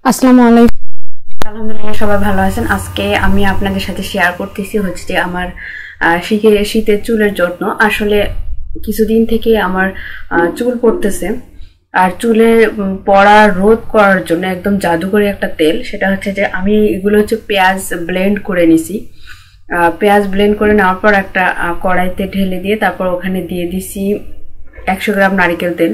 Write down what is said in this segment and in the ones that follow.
আসসালামু আলাইকুম। আলহামদুলিল্লাহ, সবাই ভালো আছেন। আজকে আমি আপনাদের সাথে শেয়ার করতেছি হচ্ছে যে আমার শীতের চুলের যত্ন। আসলে কিছুদিন থেকে আমার চুল পড়তেছে, আর চুলে পড়া রোধ করার জন্য একদম জাদুকরি একটা তেল, সেটা হচ্ছে যে আমি এগুলো হচ্ছে পেঁয়াজ ব্লেন্ড করে নিছি। পেঁয়াজ ব্লেন্ড করে নেওয়ার পর একটা কড়াইতে ঢেলে দিয়ে তারপর ওখানে দিয়ে দিছি 100 গ্রাম নারিকেল তেল।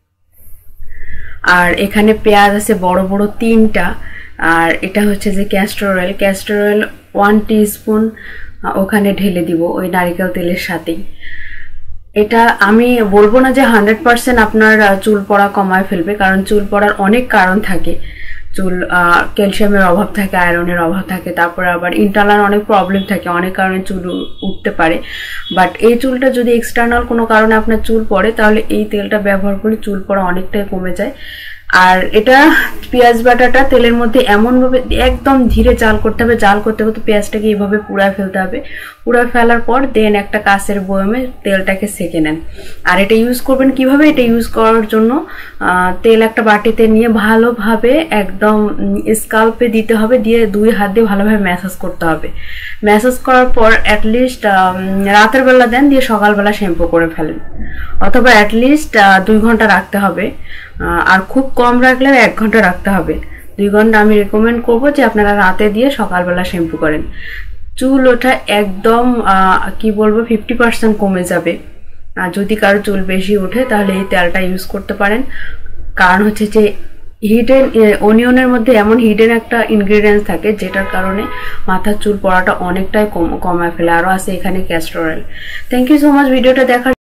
আর এখানে পেঁয়াজ আছে বড় বড় 3টা। আর এটা হচ্ছে যে ক্যাস্টর অয়েল 1 টিস্পুন ওখানে ঢেলে দিব ওই নারিকেল তেলের সাথেই। এটা আমি বলবো না যে 100% আপনার চুল পড়া কমায় ফেলবে, কারণ চুল পড়ার অনেক কারণ থাকে। চুল ক্যালসিয়ামের অভাব থাকে, আয়রনের অভাব থাকে, তারপরে আবার ইন্টারনাল অনেক প্রবলেম থাকে, অনেক কারণে চুল উঠতে পারে। বাট এই চুলটা যদি এক্সটার্নাল কোনো কারণে আপনার চুল পড়ে, তাহলে এই তেলটা ব্যবহার করলে চুল পড়া অনেকটাই কমে যায়। আর এটা পেঁয়াজ বাটাটা তেলের মধ্যে এমনভাবে একদম ধীরে জাল করতে হবে, জাল করতে করতে পেঁয়াজটাকে এইভাবে পুড়ায় ফেলতে হবে। পুড়ায় ফেলার পর দেন একটা কাঁচের বয়মে তেলটাকে সেঁকে নেন। আর এটা ইউজ করবেন কিভাবে? এটা ইউজ করার জন্য তেল একটা বাটিতে নিয়ে ভালোভাবে একদম স্কাল্পে দিতে হবে, দিয়ে 2 হাত দিয়ে ভালোভাবে ম্যাসাজ করতে হবে। ম্যাসাজ করার পর অ্যাটলিস্ট রাতের বেলা দেন, দিয়ে সকালবেলা শ্যাম্পু করে ফেলেন, অথবা অ্যাটলিস্ট 2 ঘন্টা রাখতে হবে। আর খুব কম রাখলে 1 ঘন্টা রাখতে হবে। 2 ঘন্টা আমি রেকমেন্ড করবো যে আপনারা রাতে দিয়ে সকালবেলা শ্যাম্পু করেন। চুল ওঠা একদম কি বলবো 50% কমে যাবে। যদি কারো চুল বেশি ওঠে তাহলে এই তেলটা ইউজ করতে পারেন। কারণ হচ্ছে যে হিডেন অনিয়নের মধ্যে এমন হিডেন একটা ইনগ্রেডিয়েন্টস থাকে যেটার কারণে মাথার চুল পড়াটা অনেকটাই কমায় ফেলে। আরও আছে এখানে castor oil. Thank you so much ভিডিওটা দেখার